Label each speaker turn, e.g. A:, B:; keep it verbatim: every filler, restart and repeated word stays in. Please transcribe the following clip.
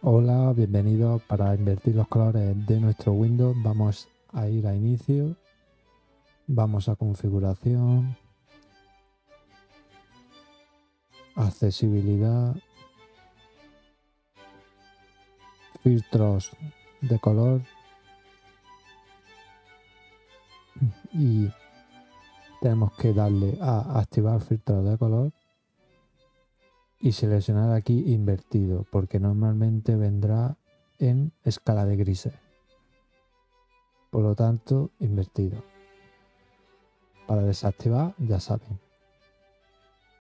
A: Hola, bienvenidos. Para invertir los colores de nuestro Windows vamos a ir a inicio, vamos a configuración, accesibilidad, filtros de color y tenemos que darle a activar filtros de color y seleccionar aquí invertido, porque normalmente vendrá en escala de grises. Por lo tanto, invertido. Para desactivar, ya saben,